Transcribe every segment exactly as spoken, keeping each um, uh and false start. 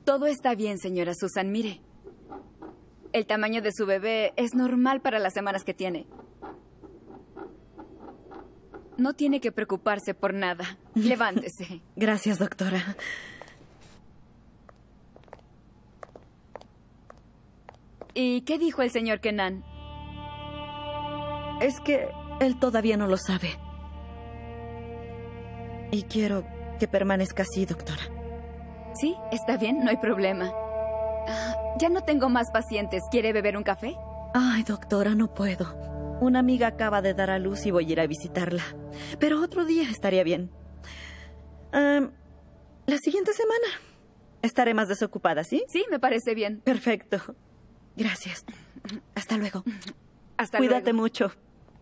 Todo está bien, señora Susan. Mire, el tamaño de su bebé es normal para las semanas que tiene. No tiene que preocuparse por nada. Levántese. Gracias, doctora. ¿Y qué dijo el señor Kenan? Es que él todavía no lo sabe. Y quiero que permanezca así, doctora. Sí, está bien, no hay problema. Ah, ya no tengo más pacientes. ¿Quiere beber un café? Ay, doctora, no puedo. Una amiga acaba de dar a luz y voy a ir a visitarla. Pero otro día estaría bien. Um, la siguiente semana estaré más desocupada, ¿sí? Sí, me parece bien. Perfecto. Gracias. Hasta luego. Hasta Cuídate luego. mucho.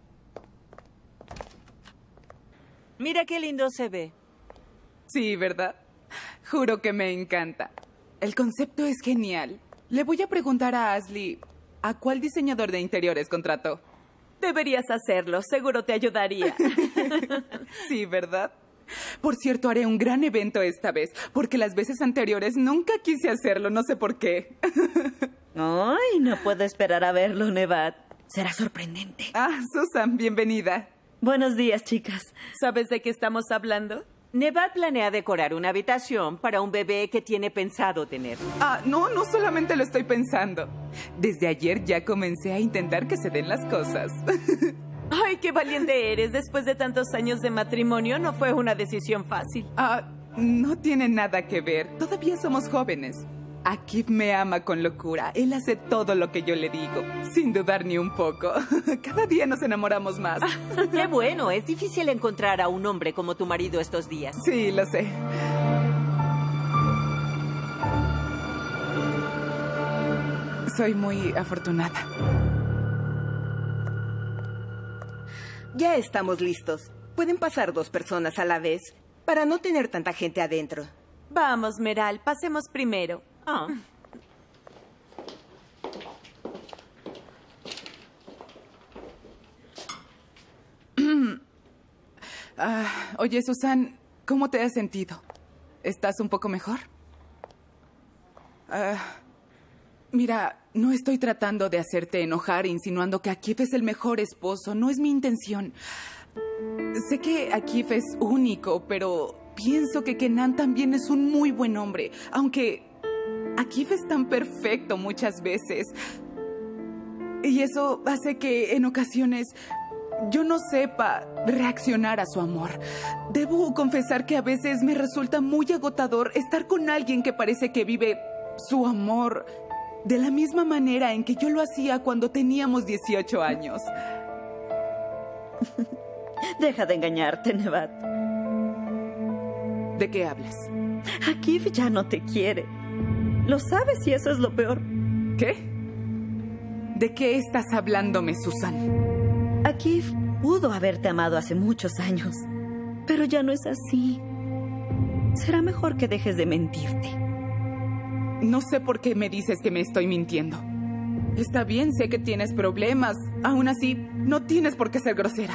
Mira qué lindo se ve. Sí, ¿verdad? Juro que me encanta. El concepto es genial. Le voy a preguntar a Ashley, ¿a cuál diseñador de interiores contrató? Deberías hacerlo, seguro te ayudaría. Sí, ¿verdad? Por cierto, haré un gran evento esta vez, porque las veces anteriores nunca quise hacerlo, no sé por qué. Ay, no puedo esperar a verlo, Nevat. Será sorprendente. Ah, Susan, bienvenida. Buenos días, chicas. ¿Sabes de qué estamos hablando? Nevat planea decorar una habitación para un bebé que tiene pensado tener. Ah, no, no solamente lo estoy pensando. Desde ayer ya comencé a intentar que se den las cosas. Ay, qué valiente eres. Después de tantos años de matrimonio, no fue una decisión fácil. Ah, no tiene nada que ver. Todavía somos jóvenes. Akif me ama con locura. Él hace todo lo que yo le digo, sin dudar ni un poco. Cada día nos enamoramos más. Qué bueno, es difícil encontrar a un hombre como tu marido estos días. Sí, lo sé. Soy muy afortunada. Ya estamos listos. Pueden pasar dos personas a la vez para no tener tanta gente adentro. Vamos, Meral, pasemos primero. Ah. Ah, oye, Susan, ¿cómo te has sentido? ¿Estás un poco mejor? Ah, mira, no estoy tratando de hacerte enojar insinuando que Akif es el mejor esposo. No es mi intención. Sé que Akif es único, pero pienso que Kenan también es un muy buen hombre, aunque Akif es tan perfecto muchas veces. Y eso hace que en ocasiones yo no sepa reaccionar a su amor. Debo confesar que a veces me resulta muy agotador estar con alguien que parece que vive su amor de la misma manera en que yo lo hacía cuando teníamos dieciocho años. Deja de engañarte, Nevat. ¿De qué hablas? Akif ya no te quiere. Lo sabes y eso es lo peor. ¿Qué? ¿De qué estás hablándome, Susan? Akif pudo haberte amado hace muchos años, pero ya no es así. Será mejor que dejes de mentirte. No sé por qué me dices que me estoy mintiendo. Está bien, sé que tienes problemas. Aún así, no tienes por qué ser grosera.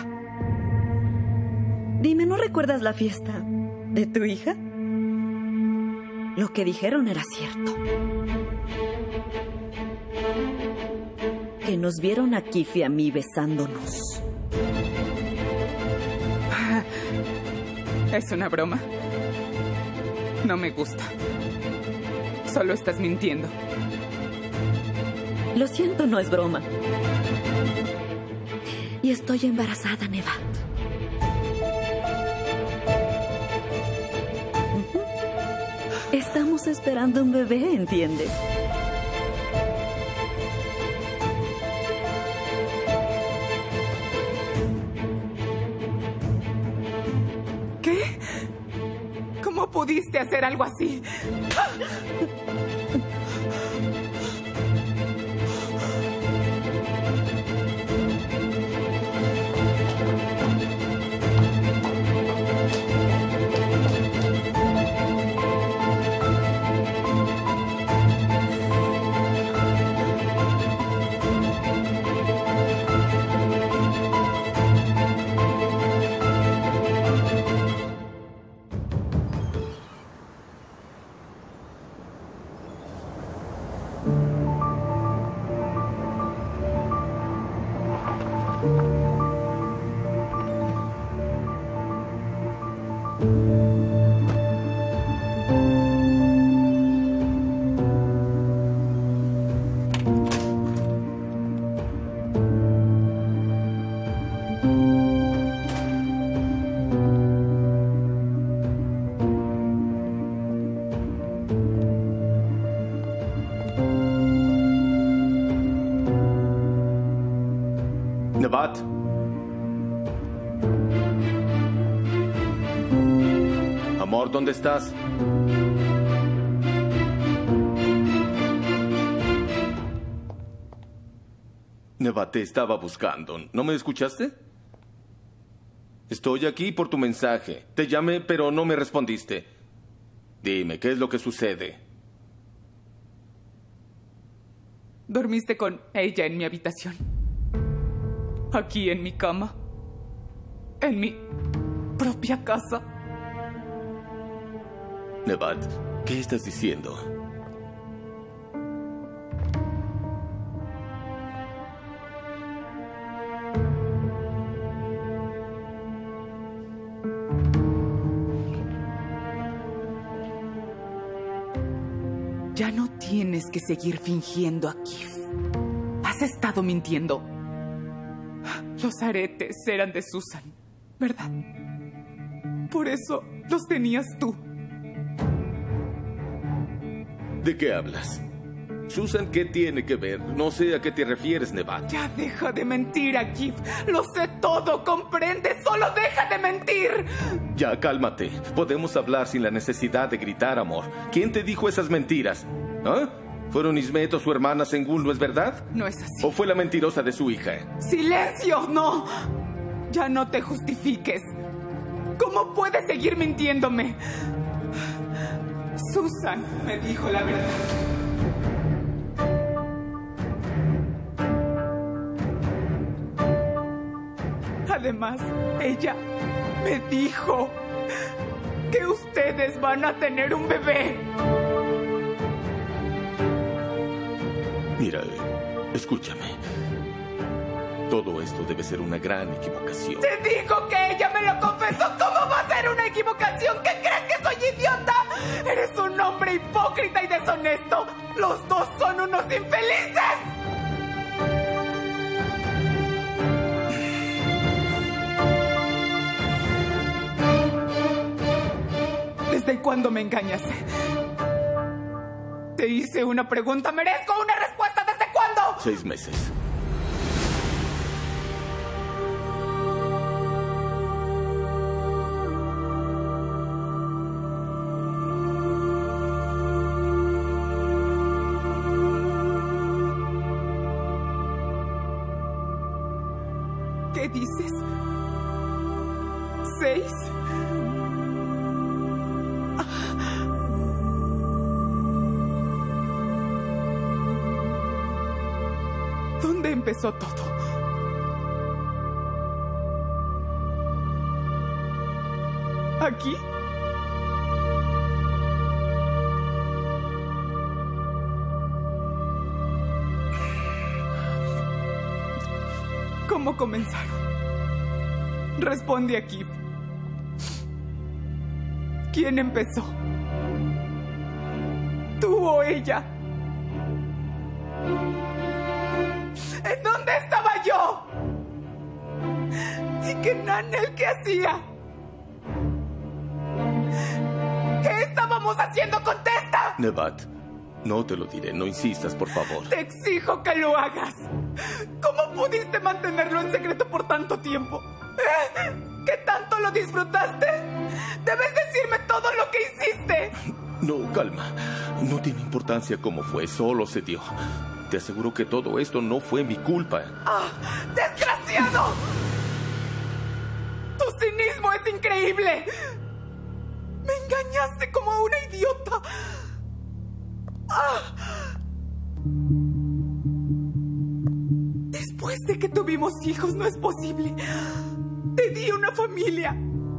Dime, ¿no recuerdas la fiesta de tu hija? Lo que dijeron era cierto. Que nos vieron a Akif y a mí besándonos. Es una broma. No me gusta. Solo estás mintiendo. Lo siento, no es broma. Y estoy embarazada, Nevat. Estamos esperando un bebé, ¿entiendes? ¿Qué? ¿Cómo pudiste hacer algo así? Nebat. Amor, ¿dónde estás? Nebat, te estaba buscando. ¿No me escuchaste? Estoy aquí por tu mensaje. Te llamé, pero no me respondiste. Dime, ¿qué es lo que sucede? Dormiste con ella en mi habitación. Aquí en mi cama. En mi propia casa. Nebat, ¿qué estás diciendo? Ya no tienes que seguir fingiendo a Kif. Has estado mintiendo. Los aretes eran de Susan, ¿verdad? Por eso los tenías tú. ¿De qué hablas? Susan, ¿qué tiene que ver? No sé a qué te refieres, Nebat. Ya deja de mentir, Akif. Lo sé todo, ¿comprendes? ¡Solo deja de mentir! Ya, cálmate. Podemos hablar sin la necesidad de gritar, amor. ¿Quién te dijo esas mentiras? ¿Ah? ¿Fueron Ismet o su hermana Sengul, no es verdad? No es así. ¿O fue la mentirosa de su hija? ¡Silencio! ¡No! Ya no te justifiques. ¿Cómo puedes seguir mintiéndome? Susan me dijo la verdad. Además, ella me dijo que ustedes van a tener un bebé. Mira, escúchame. Todo esto debe ser una gran equivocación. Te digo que ella me lo confesó. ¿Cómo va a ser una equivocación? ¿Qué crees que soy idiota? Eres un hombre hipócrita y deshonesto. Los dos son unos infelices. ¿Desde cuándo me engañaste? Te hice una pregunta. ¿Merezco una respuesta? ¿Desde cuándo? Seis meses. ¿Qué dices? ¿Seis? ¿Dónde empezó todo? ¿Aquí? ¿Cómo comenzaron? Responde aquí. ¿Quién empezó? ¿Tú o ella? ¿En dónde estaba yo? ¿Y qué Nanel qué hacía? ¿Qué estábamos haciendo? ¡Contesta! Nebat, no te lo diré. No insistas, por favor. Te exijo que lo hagas. ¿Cómo pudiste mantenerlo en secreto por tanto tiempo? ¿Eh? ¿Qué tanto lo disfrutaste? Debes decirme todo lo que hiciste. No, calma. No tiene importancia cómo fue. Solo se dio. Te aseguro que todo esto no fue mi culpa. ¡Ah! ¡Desgraciado! ¡Tu cinismo es increíble! ¡Me engañaste como una idiota! ¡Ah! Después de que tuvimos hijos, no es posible. Te di una familia.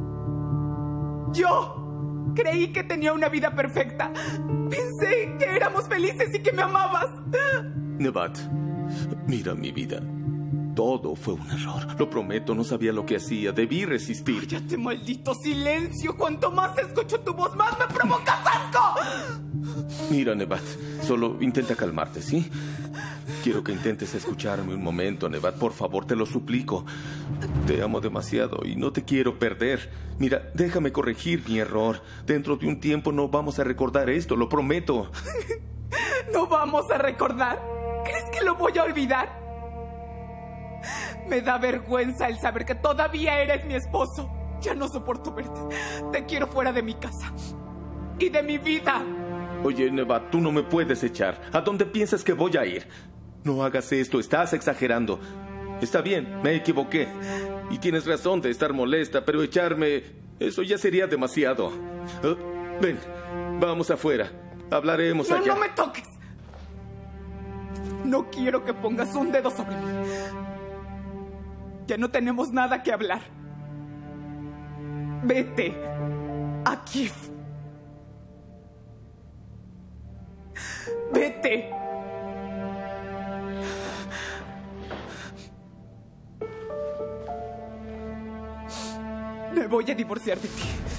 Yo creí que tenía una vida perfecta. Pensé que éramos felices y que me amabas. Nebat, mira mi vida. Todo fue un error. Lo prometo, no sabía lo que hacía. Debí resistir. ¡Cállate, maldito silencio! Cuanto más escucho tu voz, más me provocas asco. Mira, Nebat, solo intenta calmarte, ¿sí? Quiero que intentes escucharme un momento, Nebat. Por favor, te lo suplico. Te amo demasiado y no te quiero perder. Mira, déjame corregir mi error. Dentro de un tiempo no vamos a recordar esto, lo prometo. ¿No vamos a recordar? ¿Crees que lo voy a olvidar? Me da vergüenza el saber que todavía eres mi esposo. Ya no soporto verte. Te quiero fuera de mi casa. Y de mi vida. Oye, Nebat, tú no me puedes echar. ¿A dónde piensas que voy a ir? No hagas esto, estás exagerando. Está bien, me equivoqué. Y tienes razón de estar molesta, pero echarme... eso ya sería demasiado. Uh, ven, vamos afuera. Hablaremos no, allá. No me toques. No quiero que pongas un dedo sobre mí. Ya no tenemos nada que hablar. Vete a Kiev. Vete. Me voy a divorciar de ti.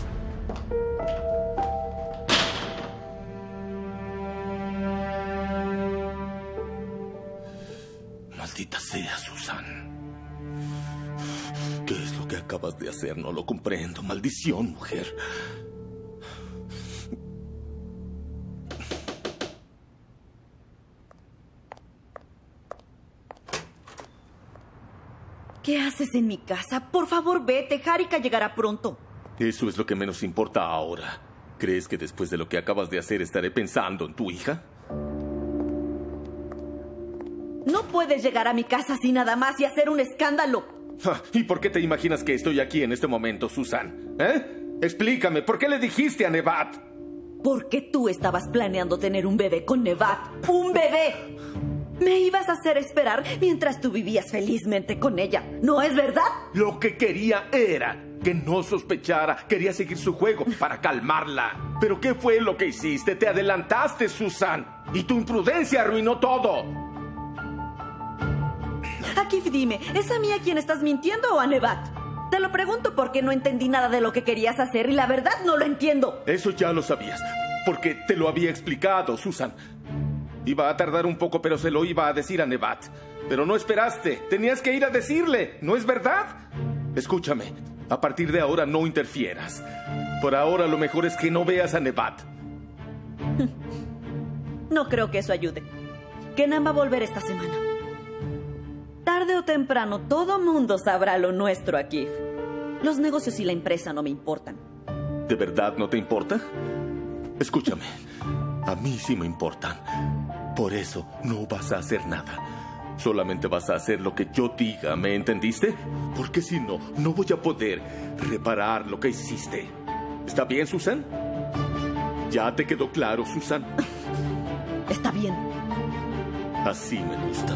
Maldita sea, Susan. ¿Qué es lo que acabas de hacer? No lo comprendo. Maldición, mujer. ¿Qué haces en mi casa? Por favor, vete. Harika llegará pronto. Eso es lo que menos importa ahora. ¿Crees que después de lo que acabas de hacer estaré pensando en tu hija? No puedes llegar a mi casa así nada más y hacer un escándalo. ¿Y por qué te imaginas que estoy aquí en este momento, Susan? ¿Eh? Explícame, ¿por qué le dijiste a Nebat? Porque tú estabas planeando tener un bebé con Nebat. ¡Un bebé! Me ibas a hacer esperar mientras tú vivías felizmente con ella. ¿No es verdad? Lo que quería era que no sospechara. Quería seguir su juego para calmarla. ¿Pero qué fue lo que hiciste? Te adelantaste, Susan. Y tu imprudencia arruinó todo. Akif, dime, ¿es a mí a quien estás mintiendo o a Nebat? Te lo pregunto porque no entendí nada de lo que querías hacer y la verdad no lo entiendo. Eso ya lo sabías, porque te lo había explicado, Susan. Iba a tardar un poco, pero se lo iba a decir a Nebat. Pero no esperaste. Tenías que ir a decirle, ¿no es verdad? Escúchame, a partir de ahora no interfieras. Por ahora lo mejor es que no veas a Nebat. No creo que eso ayude. Kenan va a volver esta semana. Tarde o temprano todo mundo sabrá lo nuestro aquí. Los negocios y la empresa no me importan. ¿De verdad no te importa? Escúchame, a mí sí me importan. Por eso no vas a hacer nada. Solamente vas a hacer lo que yo diga, ¿me entendiste? Porque si no, no voy a poder reparar lo que hiciste. ¿Está bien, Susan? ¿Ya te quedó claro, Susan? Está bien. Así me gusta.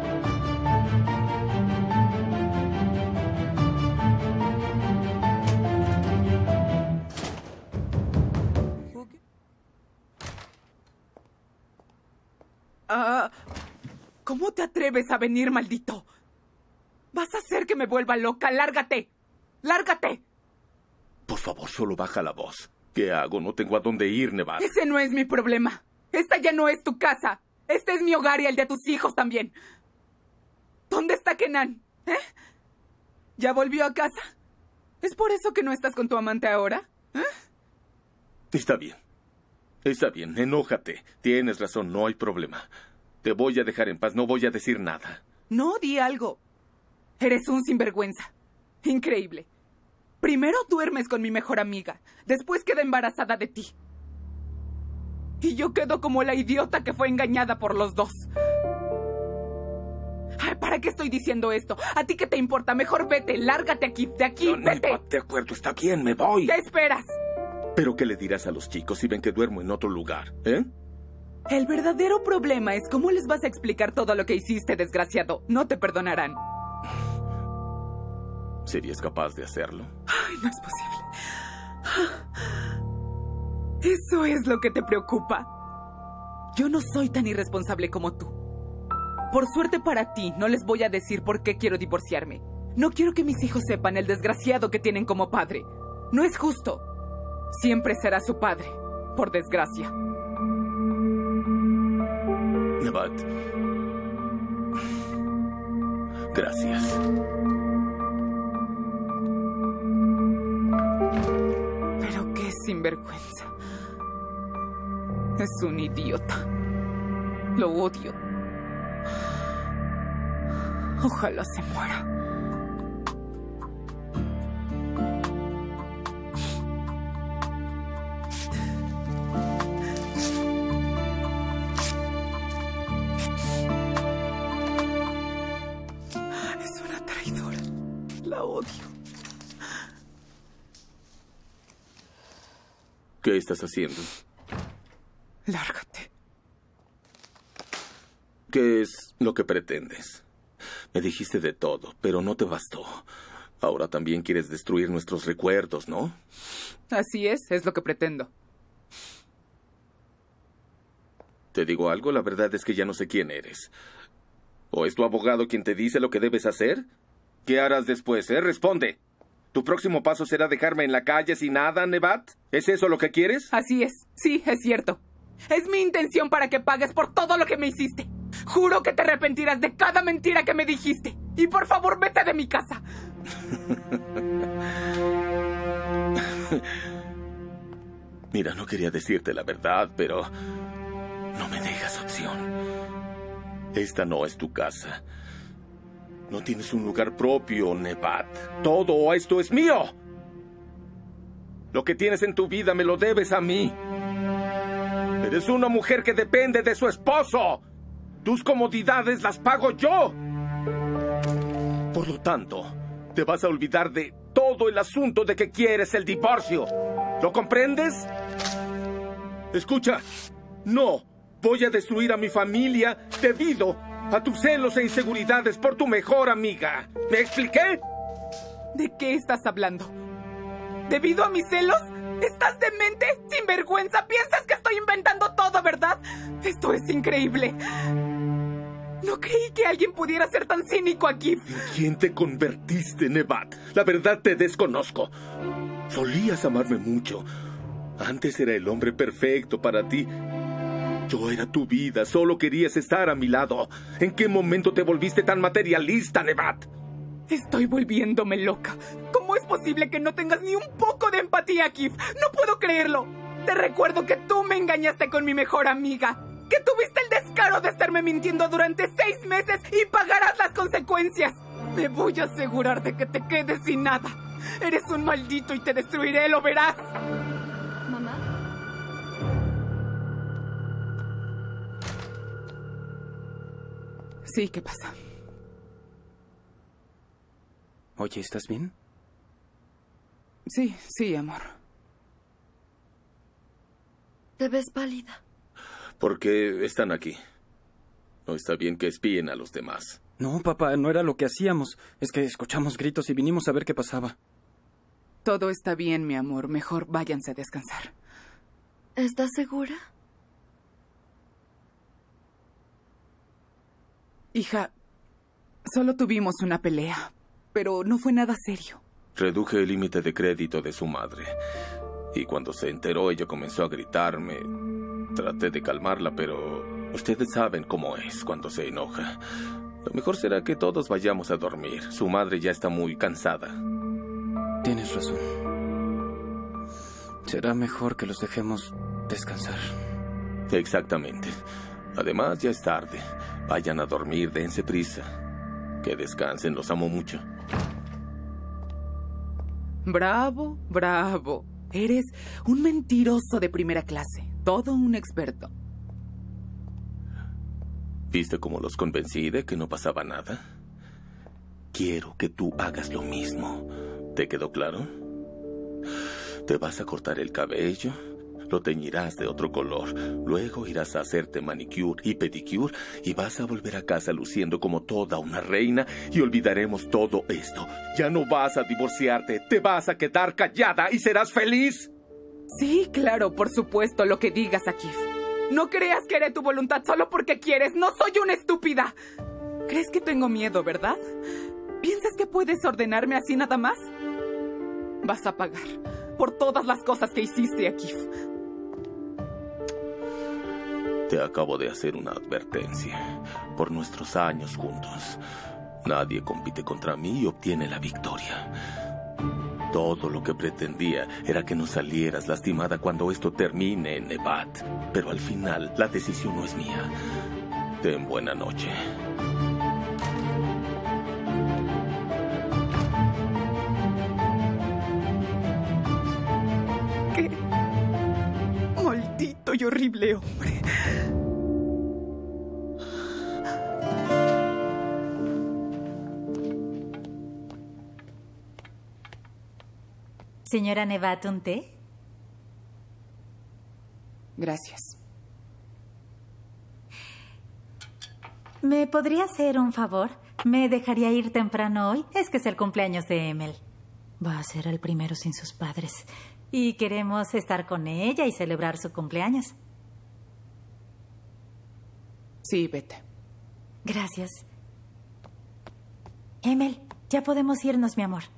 Ah, ¿cómo te atreves a venir, maldito? Vas a hacer que me vuelva loca. ¡Lárgate! ¡Lárgate! Por favor, solo baja la voz. ¿Qué hago? No tengo a dónde ir, Nebat. Ese no es mi problema. Esta ya no es tu casa. Este es mi hogar y el de tus hijos también. ¿Dónde está Kenan? ¿Eh? ¿Ya volvió a casa? ¿Es por eso que no estás con tu amante ahora? ¿Eh? Está bien. Está bien, enójate. Tienes razón, no hay problema. Te voy a dejar en paz, no voy a decir nada. No, di algo. Eres un sinvergüenza. Increíble. Primero duermes con mi mejor amiga, después queda embarazada de ti. Y yo quedo como la idiota que fue engañada por los dos. Ay, ¿para qué estoy diciendo esto? ¿A ti qué te importa? Mejor vete, lárgate aquí, de aquí, No, vete. Nebat, de acuerdo, está bien, me voy. ¿Qué esperas? ¿Pero qué le dirás a los chicos si ven que duermo en otro lugar, eh? El verdadero problema es cómo les vas a explicar todo lo que hiciste, desgraciado. No te perdonarán. ¿Serías capaz de hacerlo? Ay, no es posible. Eso es lo que te preocupa. Yo no soy tan irresponsable como tú. Por suerte para ti, no les voy a decir por qué quiero divorciarme. No quiero que mis hijos sepan el desgraciado que tienen como padre. No es justo. Siempre será su padre, por desgracia. Nebat. Gracias. Pero qué sinvergüenza. Es un idiota. Lo odio. Ojalá se muera. Es una traidora. La odio. ¿Qué estás haciendo? Lárgate. ¿Qué es lo que pretendes? Me dijiste de todo, pero no te bastó. Ahora también quieres destruir nuestros recuerdos, ¿no? Así es, es lo que pretendo. Te digo algo, la verdad es que ya no sé quién eres. ¿O es tu abogado quien te dice lo que debes hacer? ¿Qué harás después, eh? Responde. ¿Tu próximo paso será dejarme en la calle sin nada, Nebat? ¿Es eso lo que quieres? Así es, sí, es cierto. Es mi intención para que pagues por todo lo que me hiciste. Juro que te arrepentirás de cada mentira que me dijiste. Y por favor, vete de mi casa. Mira, no quería decirte la verdad, pero no me dejas opción. Esta no es tu casa. No tienes un lugar propio, Nebat. Todo esto es mío. Lo que tienes en tu vida me lo debes a mí. Eres una mujer que depende de su esposo. Tus comodidades las pago yo. Por lo tanto, te vas a olvidar de todo el asunto de que quieres el divorcio. ¿Lo comprendes? Escucha, no voy a destruir a mi familia debido a tus celos e inseguridades por tu mejor amiga. ¿Me expliqué? ¿De qué estás hablando? ¿Debido a mis celos? ¿Estás demente? ¿Sin vergüenza? ¿Piensas que estoy inventando todo, verdad? Esto es increíble. No creí que alguien pudiera ser tan cínico aquí. ¿En quién te convertiste, Nebat? La verdad te desconozco. Solías amarme mucho. Antes era el hombre perfecto para ti. Yo era tu vida, solo querías estar a mi lado. ¿En qué momento te volviste tan materialista, Nebat? Estoy volviéndome loca. ¿Cómo es posible que no tengas ni un poco de empatía, Kif? No puedo creerlo. Te recuerdo que tú me engañaste con mi mejor amiga. Que tuviste el descaro de estarme mintiendo durante seis meses y pagarás las consecuencias. Me voy a asegurar de que te quedes sin nada. Eres un maldito y te destruiré, lo verás. ¿Mamá? Sí, ¿qué pasa? Oye, ¿estás bien? Sí, sí, amor. Te ves pálida. ¿Por qué están aquí? No está bien que espíen a los demás. No, papá, no era lo que hacíamos. Es que escuchamos gritos y vinimos a ver qué pasaba. Todo está bien, mi amor. Mejor váyanse a descansar. ¿Estás segura? Hija, solo tuvimos una pelea, pero no fue nada serio. Reduje el límite de crédito de su madre. Y cuando se enteró, ella comenzó a gritarme. Traté de calmarla, pero ustedes saben cómo es cuando se enoja. Lo mejor será que todos vayamos a dormir. Su madre ya está muy cansada. Tienes razón. Será mejor que los dejemos descansar. Exactamente. Además, ya es tarde. Vayan a dormir, dense prisa. Que descansen, los amo mucho. Bravo, bravo. Eres un mentiroso de primera clase. Todo un experto. ¿Viste cómo los convencí de que no pasaba nada? Quiero que tú hagas lo mismo. ¿Te quedó claro? Te vas a cortar el cabello, lo teñirás de otro color, luego irás a hacerte manicure y pedicure y vas a volver a casa luciendo como toda una reina y olvidaremos todo esto. Ya no vas a divorciarte, te vas a quedar callada y serás feliz. Sí, claro, por supuesto, lo que digas, Akif. No creas que haré tu voluntad solo porque quieres. No soy una estúpida. ¿Crees que tengo miedo, verdad? ¿Piensas que puedes ordenarme así nada más? Vas a pagar por todas las cosas que hiciste, Akif. Te acabo de hacer una advertencia. Por nuestros años juntos, nadie compite contra mí y obtiene la victoria. Todo lo que pretendía era que no salieras lastimada cuando esto termine, Nebat. Pero al final, la decisión no es mía. Ten buena noche. Soy horrible, hombre. Señora Nevat, ¿un té? Gracias. ¿Me podría hacer un favor? ¿Me dejaría ir temprano hoy? Es que es el cumpleaños de Emil. Va a ser el primero sin sus padres. Y queremos estar con ella y celebrar su cumpleaños. Sí, vete. Gracias. Emil, ya podemos irnos, mi amor.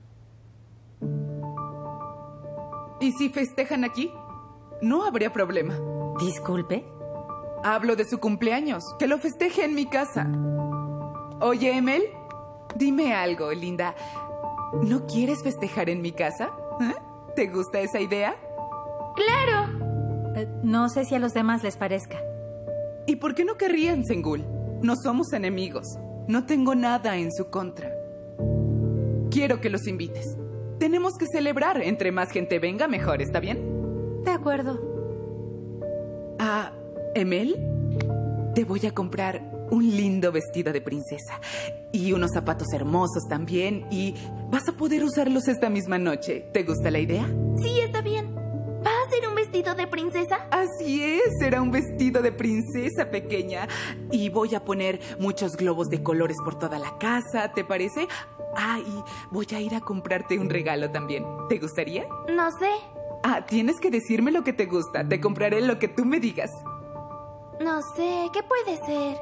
¿Y si festejan aquí? No habría problema. Disculpe. Hablo de su cumpleaños. Que lo festeje en mi casa. Oye, Emil, dime algo, linda. ¿No quieres festejar en mi casa? ¿Eh? ¿Te gusta esa idea? ¡Claro! Eh, no sé si a los demás les parezca. ¿Y por qué no querrían, Zengul? No somos enemigos. No tengo nada en su contra. Quiero que los invites. Tenemos que celebrar. Entre más gente venga, mejor. ¿Está bien? De acuerdo. Ah, Emil, te voy a comprar un lindo vestido de princesa. Y unos zapatos hermosos también. Y vas a poder usarlos esta misma noche. ¿Te gusta la idea? Sí, está bien. ¿Va a ser un vestido de princesa? Así es, será un vestido de princesa pequeña. Y voy a poner muchos globos de colores por toda la casa, ¿te parece? Ah, y voy a ir a comprarte un regalo también. ¿Te gustaría? No sé. Ah, tienes que decirme lo que te gusta. Te compraré lo que tú me digas. No sé, ¿qué puede ser?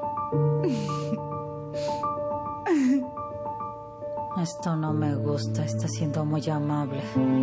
Esto no me gusta, está siendo muy amable.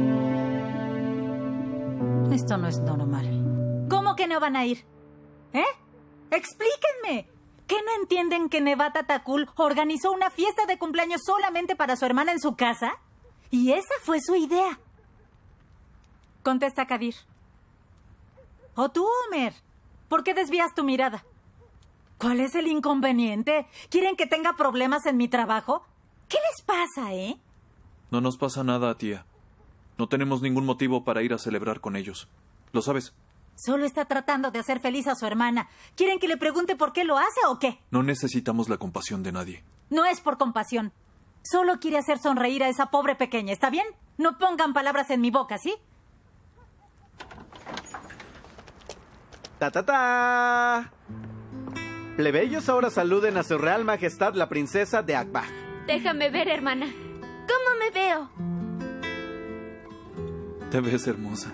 Esto no es normal. ¿Cómo que no van a ir? ¿Eh? ¡Explíquenme! ¿Qué no entienden que Nevat Atakul organizó una fiesta de cumpleaños solamente para su hermana en su casa? Y esa fue su idea. Contesta, Kadir. ¿O tú, Homer? ¿Por qué desvías tu mirada? ¿Cuál es el inconveniente? ¿Quieren que tenga problemas en mi trabajo? ¿Qué les pasa, eh? No nos pasa nada, tía. No tenemos ningún motivo para ir a celebrar con ellos. ¿Lo sabes? Solo está tratando de hacer feliz a su hermana. ¿Quieren que le pregunte por qué lo hace o qué? No necesitamos la compasión de nadie. No es por compasión. Solo quiere hacer sonreír a esa pobre pequeña, ¿está bien? No pongan palabras en mi boca, ¿sí? ¡Ta, ta, ta! Plebeyos, ahora saluden a su Real Majestad la princesa de Akbach. Déjame ver, hermana. ¿Cómo me veo? Te ves hermosa.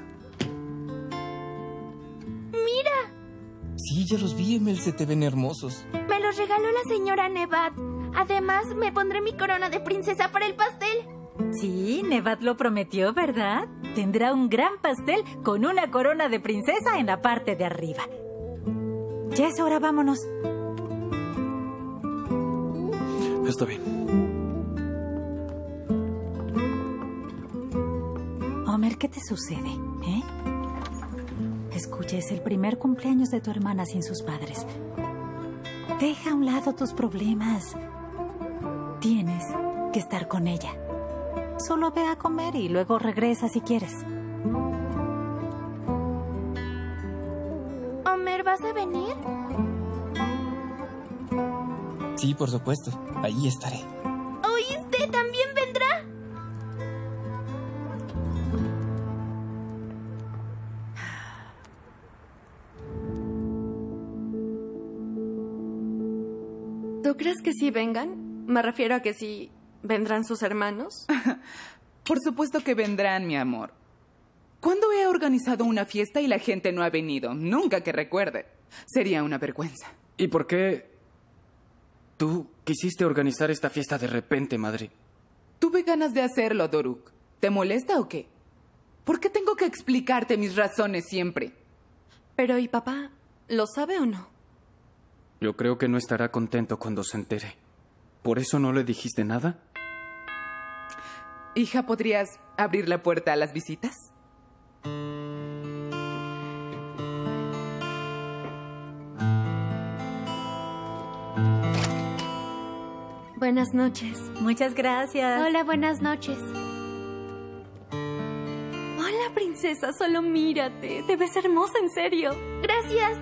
¡Mira! Sí, ya los vi, Emil, se te ven hermosos. Me los regaló la señora Nevat. Además, me pondré mi corona de princesa para el pastel. Sí, Nevat lo prometió, ¿verdad? Tendrá un gran pastel con una corona de princesa en la parte de arriba. Ya es hora, vámonos. Está bien. Homer, ¿qué te sucede? ¿Eh? Escucha, es el primer cumpleaños de tu hermana sin sus padres. Deja a un lado tus problemas. Tienes que estar con ella. Solo ve a comer y luego regresa si quieres. Homer, ¿vas a venir? Sí, por supuesto. Ahí estaré. ¿Oíste? ¿También vendrá? ¿Tú crees que sí vengan? Me refiero a que sí vendrán sus hermanos. Por supuesto que vendrán, mi amor. ¿Cuándo he organizado una fiesta y la gente no ha venido? Nunca que recuerde. Sería una vergüenza. ¿Y por qué tú quisiste organizar esta fiesta de repente, madre? Tuve ganas de hacerlo, Doruk. ¿Te molesta o qué? ¿Por qué tengo que explicarte mis razones siempre? Pero, ¿y papá? ¿Lo sabe o no? Yo creo que no estará contento cuando se entere. ¿Por eso no le dijiste nada? Hija, ¿podrías abrir la puerta a las visitas? Buenas noches. Muchas gracias. Hola, buenas noches. Hola, princesa. princesa, solo mírate. Te ves hermosa, en serio. Gracias.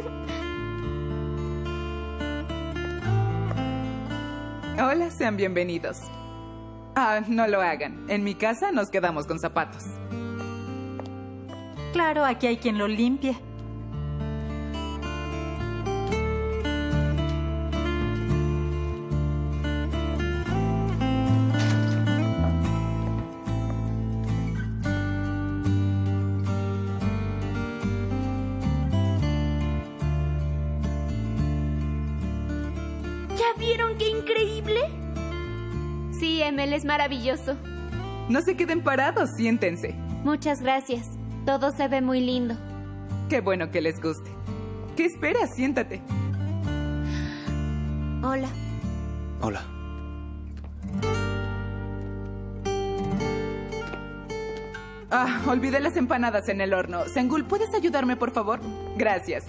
Hola, sean bienvenidos. Ah, no lo hagan. En mi casa nos quedamos con zapatos. Claro, aquí hay quien lo limpie. ¿Ya vieron qué increíble? Sí, Emel, es maravilloso. No se queden parados, siéntense. Muchas gracias. Todo se ve muy lindo. Qué bueno que les guste. ¿Qué esperas? Siéntate. Hola. Hola. Ah, olvidé las empanadas en el horno. Sengul, ¿puedes ayudarme, por favor? Gracias.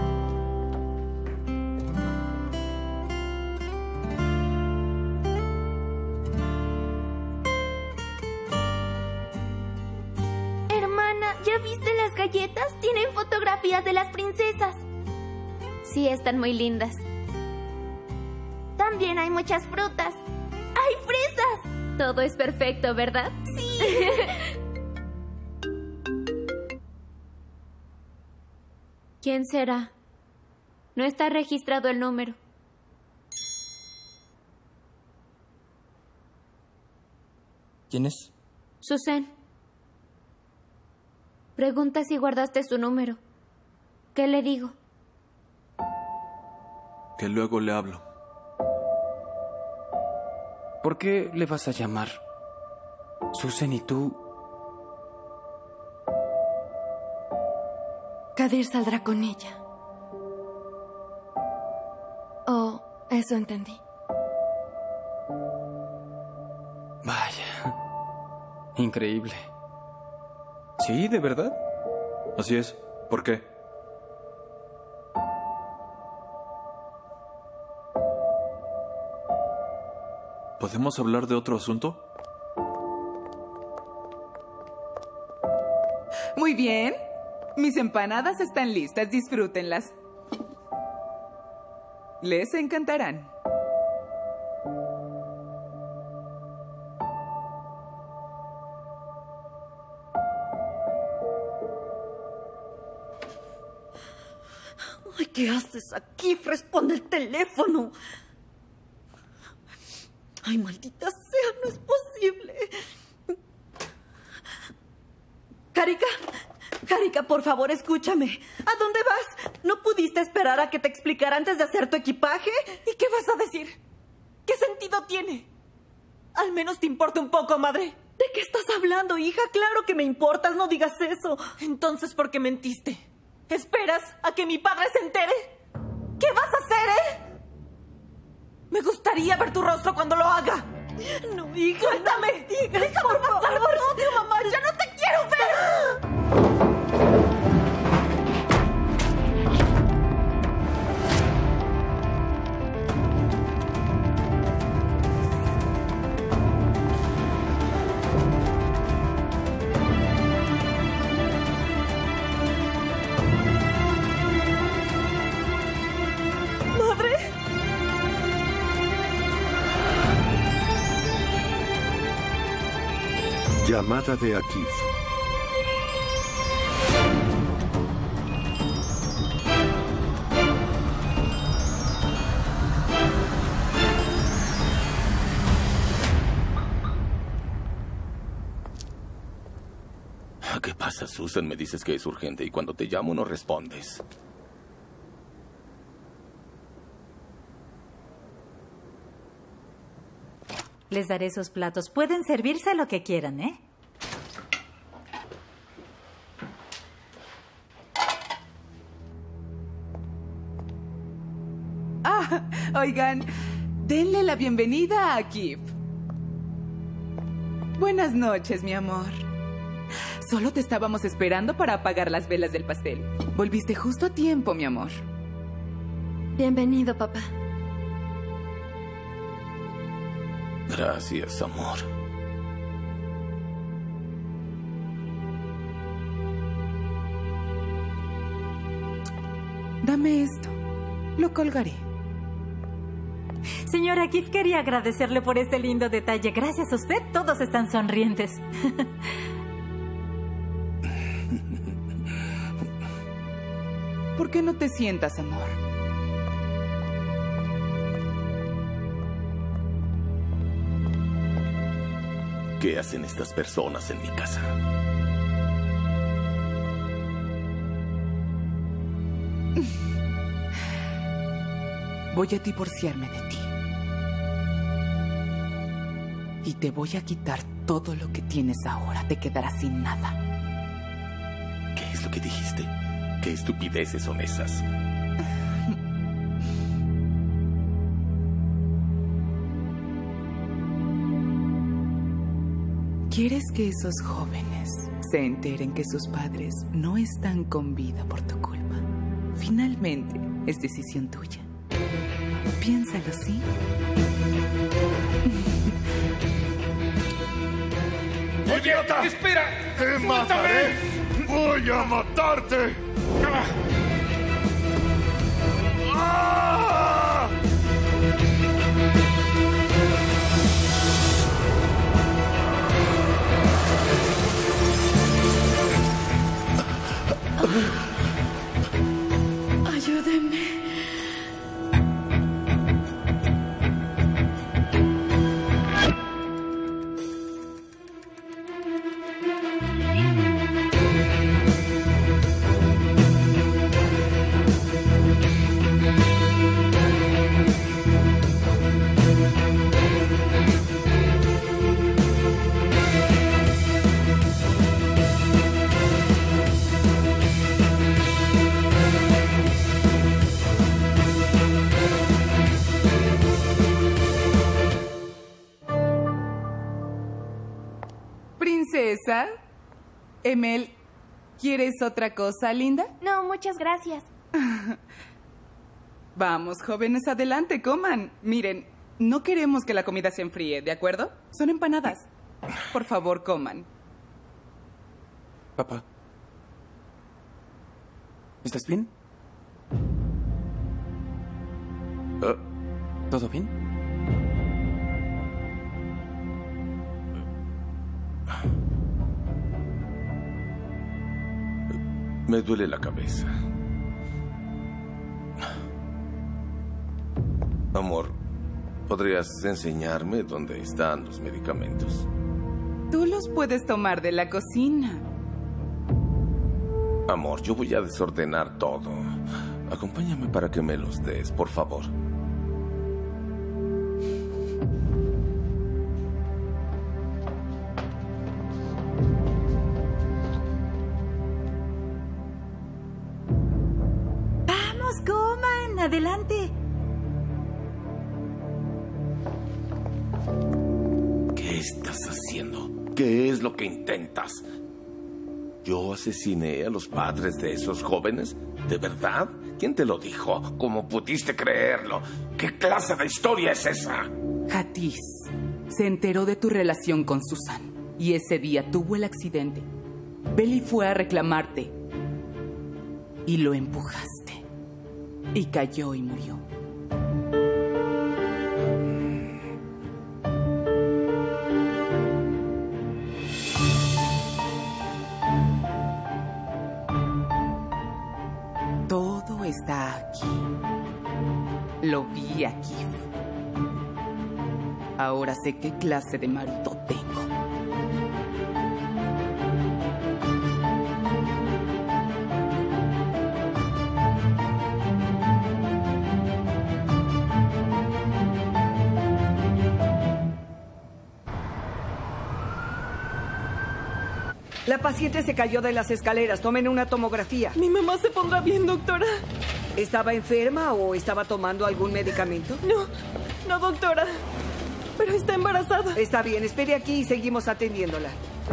¿Ya viste las galletas? Tienen fotografías de las princesas. Sí, están muy lindas. También hay muchas frutas. ¡Hay fresas! Todo es perfecto, ¿verdad? Sí. ¿Quién será? No está registrado el número. ¿Quién es? Susan. Pregunta si guardaste su número. ¿Qué le digo? Que luego le hablo. ¿Por qué le vas a llamar? Susan y tú... Kadir saldrá con ella. Oh, eso entendí. Vaya. Increíble. ¿Sí, de verdad? Así es. ¿Por qué? ¿Podemos hablar de otro asunto? Muy bien. Mis empanadas están listas. Disfrútenlas. Les encantarán. Ay, ¿qué haces aquí? Responde el teléfono. Ay, maldita sea, no es posible. Karika, Karika, por favor, escúchame. ¿A dónde vas? ¿No pudiste esperar a que te explicara antes de hacer tu equipaje? ¿Y qué vas a decir? ¿Qué sentido tiene? Al menos te importa un poco, madre. ¿De qué estás hablando, hija? Claro que me importas, no digas eso. Entonces, ¿por qué mentiste? ¿Esperas a que mi padre se entere? ¿Qué vas a hacer, eh? Me gustaría ver tu rostro cuando lo haga. No, hija. ¡Suéltame! No, hija, ¡Déjame por pasar! favor. ¡Por odio, mamá! ¡Ya no te quiero ver! Llamada de Akif. ¿Qué pasa, Susan? Me dices que es urgente y cuando te llamo no respondes. Les daré esos platos. Pueden servirse lo que quieran, ¿eh? Ah, oigan, denle la bienvenida a Akif. Buenas noches, mi amor. Solo te estábamos esperando para apagar las velas del pastel. Volviste justo a tiempo, mi amor. Bienvenido, papá. Gracias, amor. Dame esto. Lo colgaré. Señora Kif, quería agradecerle por este lindo detalle. Gracias a usted, todos están sonrientes. ¿Por qué no te sientas, amor? ¿Qué hacen estas personas en mi casa? Voy a divorciarme de ti. Y te voy a quitar todo lo que tienes ahora. Te quedarás sin nada. ¿Qué es lo que dijiste? ¿Qué estupideces son esas? ¿Quieres que esos jóvenes se enteren que sus padres no están con vida por tu culpa? Finalmente, es decisión tuya. Piénsalo, ¿sí? ¡Idiota! ¡Espera! ¡Te mataré! ¡Voy a matarte! ¡Ah! ¡Ah! Ayúdenme. Princesa, Emel, ¿quieres otra cosa, linda? No, muchas gracias. Vamos, jóvenes, adelante, coman. Miren, no queremos que la comida se enfríe, ¿de acuerdo? Son empanadas. Por favor, coman. Papá. ¿Estás bien? Uh, ¿Todo bien? Me duele la cabeza. Amor, ¿podrías enseñarme dónde están los medicamentos? Tú los puedes tomar de la cocina. Amor, yo voy a desordenar todo. Acompáñame para que me los des, por favor. Vamos, coman, adelante. ¿Qué estás haciendo? ¿Qué es lo que intentas? ¿Yo asesiné a los padres de esos jóvenes? ¿De verdad? ¿Quién te lo dijo? ¿Cómo pudiste creerlo? ¿Qué clase de historia es esa? Hatis se enteró de tu relación con Susan y ese día tuvo el accidente. Belly fue a reclamarte y lo empujaste y cayó y murió. Todo está aquí. Lo vi aquí. Ahora sé qué clase de marido tengo. La paciente se cayó de las escaleras. Tomen una tomografía. Mi mamá se pondrá bien, doctora. ¿Estaba enferma o estaba tomando algún medicamento? No, no, doctora. Pero está embarazada. Está bien, espere aquí y seguimos atendiéndola.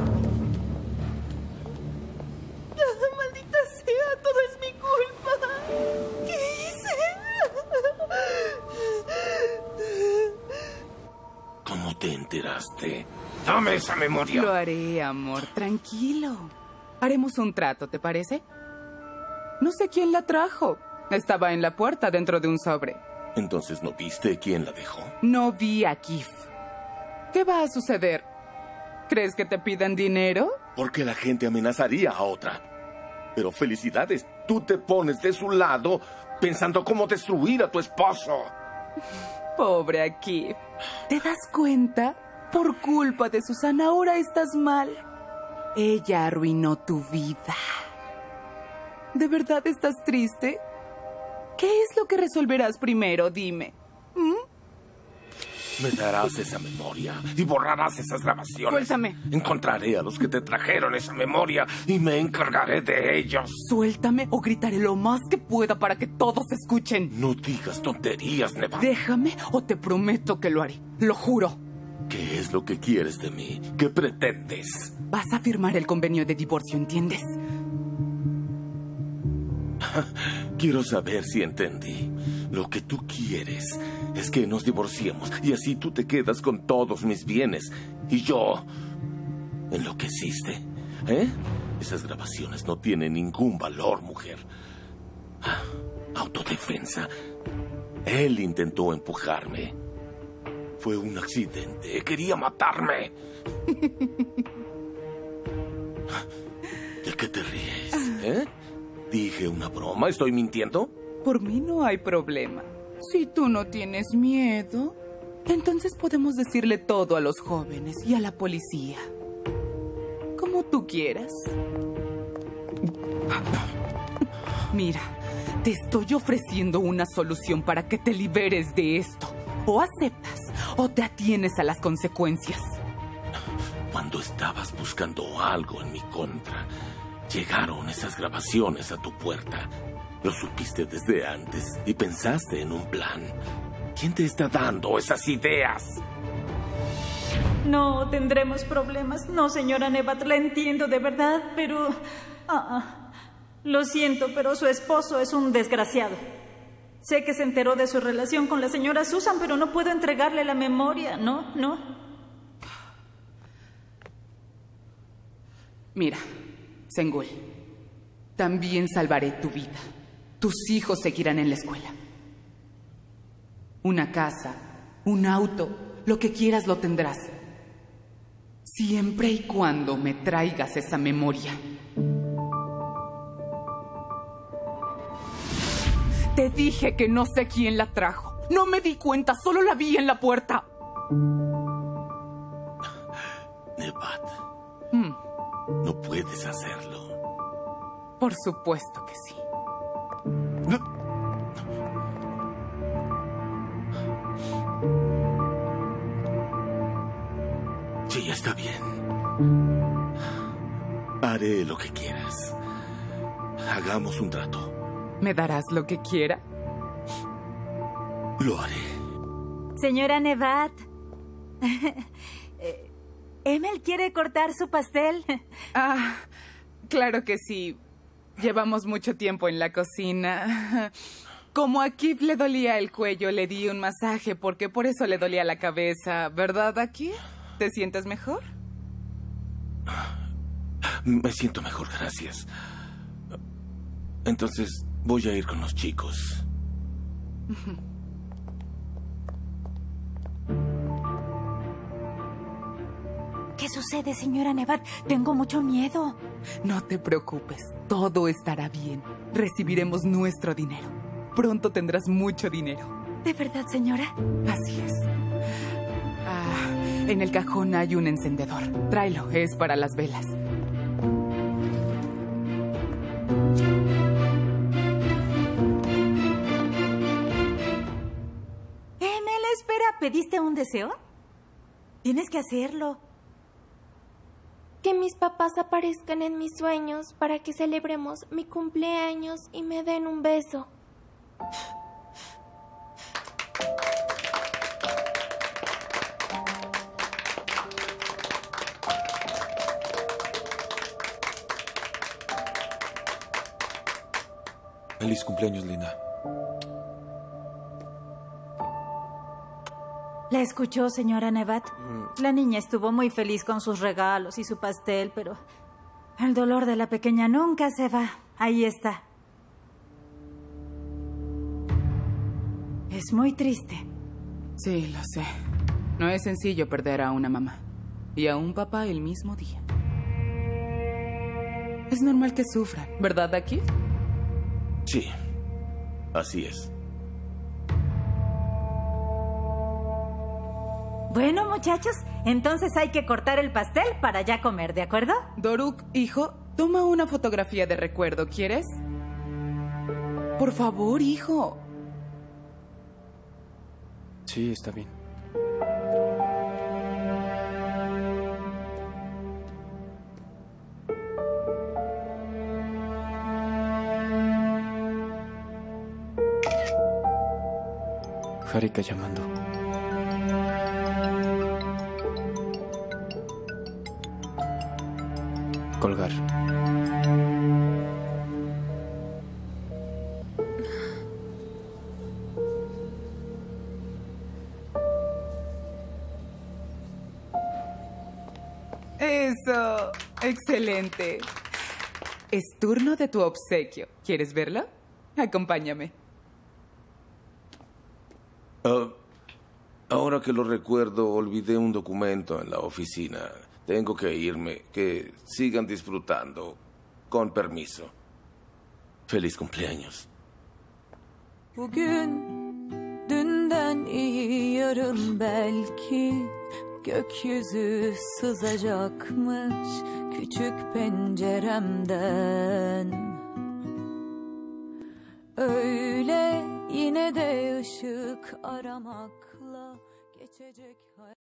Ah, maldita sea, todo es mi culpa. ¿Qué hice? ¿Cómo te enteraste? ¡Dame esa memoria! Lo haré, amor. Tranquilo. Haremos un trato, ¿te parece? No sé quién la trajo, Estaba en la puerta dentro de un sobre. Entonces, ¿no viste quién la dejó? No vi a Kif. ¿Qué va a suceder? ¿Crees que te pidan dinero? Porque la gente amenazaría a otra. Pero felicidades, tú te pones de su lado pensando cómo destruir a tu esposo. Pobre Akif. ¿Te das cuenta? Por culpa de Susana ahora estás mal. Ella arruinó tu vida. ¿De verdad estás triste? ¿Qué es lo que resolverás primero? Dime. ¿Mm? Me darás esa memoria y borrarás esas grabaciones. Suéltame. Encontraré a los que te trajeron esa memoria y me encargaré de ellos. Suéltame o gritaré lo más que pueda para que todos escuchen. No digas tonterías, Nevat. Déjame o te prometo que lo haré. Lo juro. ¿Qué es lo que quieres de mí? ¿Qué pretendes? Vas a firmar el convenio de divorcio, ¿entiendes? Quiero saber si entendí. Lo que tú quieres es que nos divorciemos y así tú te quedas con todos mis bienes. Y yo... ¿Enloqueciste? ¿Eh? Esas grabaciones no tienen ningún valor, mujer. Autodefensa. Él intentó empujarme. Fue un accidente. Quería matarme. ¿De qué te ríes? ¿Eh? ¿Dije una broma? ¿Estoy mintiendo? Por mí no hay problema. Si tú no tienes miedo, entonces podemos decirle todo a los jóvenes y a la policía. Como tú quieras. Mira, te estoy ofreciendo una solución para que te liberes de esto. O aceptas o te atienes a las consecuencias. Cuando estabas buscando algo en mi contra, llegaron esas grabaciones a tu puerta. Lo supiste desde antes y pensaste en un plan. ¿Quién te está dando esas ideas? No tendremos problemas. No, señora Nevat, la entiendo de verdad, pero... Ah, ah. Lo siento, pero su esposo es un desgraciado. Sé que se enteró de su relación con la señora Susan, pero no puedo entregarle la memoria, ¿no? ¿No? Mira, Sengul, también salvaré tu vida. Tus hijos seguirán en la escuela. Una casa, un auto, lo que quieras lo tendrás. Siempre y cuando me traigas esa memoria. Te dije que no sé quién la trajo. No me di cuenta, solo la vi en la puerta. Nevat, Hmm, no puedes hacerlo. por supuesto que sí. Sí, está bien. Haré lo que quieras. Hagamos un trato. ¿Me darás lo que quiera? Lo haré. Señora Nevat. Eh, ¿Emel quiere cortar su pastel? Ah, claro que sí. Llevamos mucho tiempo en la cocina. Como a Kif le dolía el cuello, le di un masaje porque por eso le dolía la cabeza. ¿Verdad, Akif? ¿Te sientes mejor? Me siento mejor, gracias. Entonces, voy a ir con los chicos. ¿Qué sucede, señora Nevat? Tengo mucho miedo. No te preocupes, todo estará bien. Recibiremos nuestro dinero. Pronto tendrás mucho dinero. ¿De verdad, señora? Así es. Ah, en el cajón hay un encendedor. Tráelo, es para las velas. Emel, espera, ¿pediste un deseo? Tienes que hacerlo. Que mis papás aparezcan en mis sueños para que celebremos mi cumpleaños y me den un beso. Feliz cumpleaños, Linda. ¿La escuchó, señora Nevat? La niña estuvo muy feliz con sus regalos y su pastel, pero el dolor de la pequeña nunca se va. Ahí está. Es muy triste. Sí, lo sé. No es sencillo perder a una mamá y a un papá el mismo día. Es normal que sufran, ¿verdad, Akif? Sí, así es. Bueno, muchachos, entonces hay que cortar el pastel para ya comer, ¿de acuerdo? Doruk, hijo, toma una fotografía de recuerdo, ¿quieres? Por favor, hijo. Sí, está bien. Harika llamando. Colgar. Eso, excelente. Es turno de tu obsequio. ¿Quieres verlo? Acompáñame. Uh, ahora que lo recuerdo, olvidé un documento en la oficina. Tengo que irme. Que sigan disfrutando. Con permiso. Feliz cumpleaños. Bugün dünden iyi yarın belki gökyüzü sızacakmış küçük penceremden. Öyle yine de ışık aramakla geçecek hayat.